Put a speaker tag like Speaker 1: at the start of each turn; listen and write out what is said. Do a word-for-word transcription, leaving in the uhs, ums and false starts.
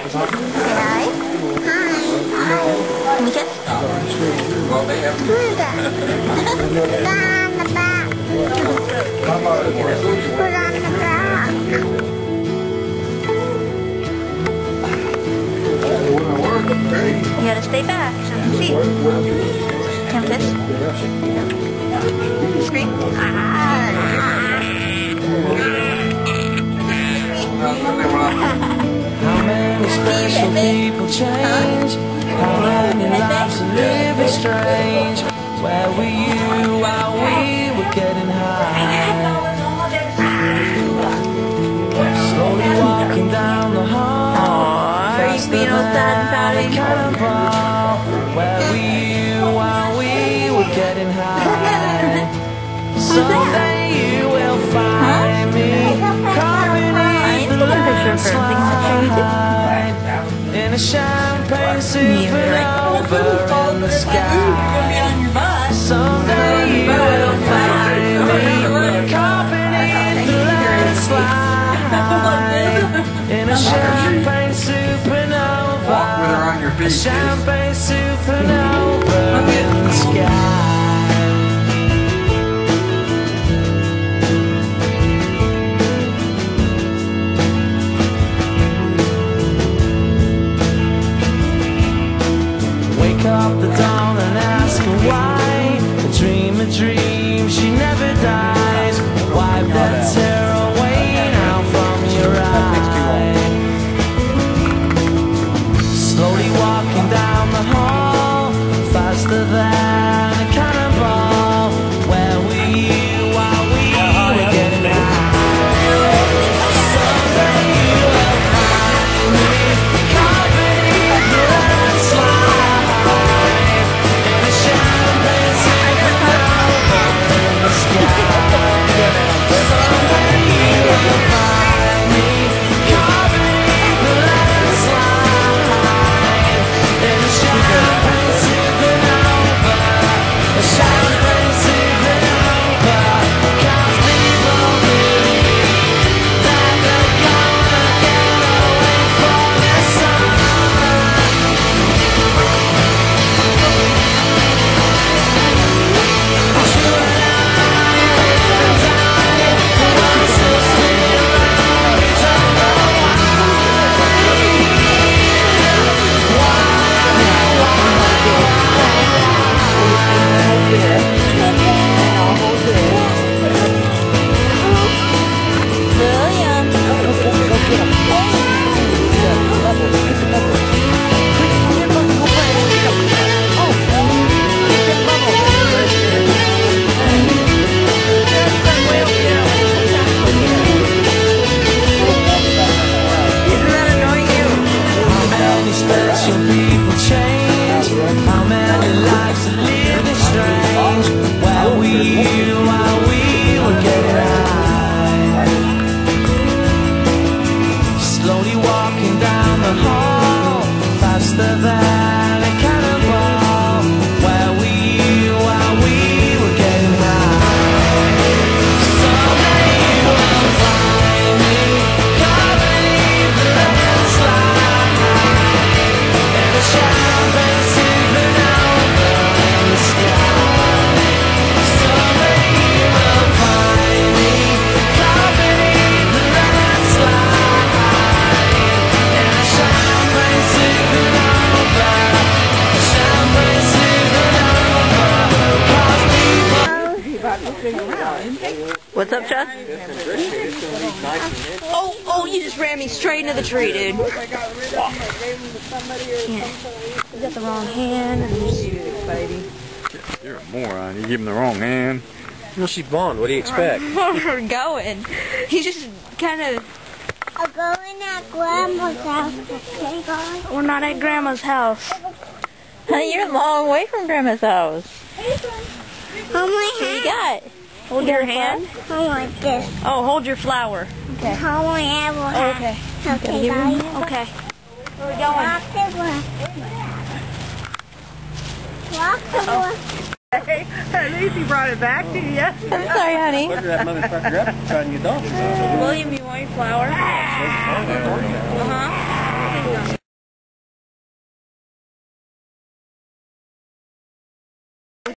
Speaker 1: Hi. Hi. Can we kiss? Who's that? Put on the back. Put on the back. You gotta stay back so I can see. Can we kiss? Scream. Ah.
Speaker 2: How many special people change? How many lives are living strange? Where were you while we were getting high? Slowly walking down the hall, faster than a cannonball. Where were you while we were getting high? Someday you will find me carving in the landslide in a champagne supernova in the sky. Someday you will find me carving in the landslide in a champagne supernova, a champagne supernova in the sky. Up the dawn and ask her why. A dream, a dream, she never dies. Wipe that tear away now from your eye. Slowly walking down the hall, faster than a cannonball. Where were you while we were getting high? Someday you will find me carving in the landslide.
Speaker 1: What's up, Chuck? Oh, oh, you just ran me straight into the tree, dude. Yeah. You got the wrong hand.
Speaker 3: You're a moron. You give him the wrong hand.
Speaker 4: Well, she's blonde. What do you expect?
Speaker 1: We're going. He's just kind of...
Speaker 5: I'm going at Grandma's house, okay, guys?
Speaker 1: We're not at Grandma's house. Honey, you're a long way from Grandma's house.
Speaker 5: Hold my
Speaker 1: What you
Speaker 5: hand.
Speaker 1: got? Hold your hand.
Speaker 5: I want this.
Speaker 1: Oh, hold your flower. Okay.
Speaker 5: Hold my hand.
Speaker 1: Oh, okay.
Speaker 5: Okay, guys.
Speaker 1: Okay. Where are we going?
Speaker 5: Walk the way. Walk the way.
Speaker 6: Hey, at least he brought it back to you.
Speaker 1: I'm sorry, honey.
Speaker 4: Look at that motherfucker up trying to get off.
Speaker 1: William, you want your flower?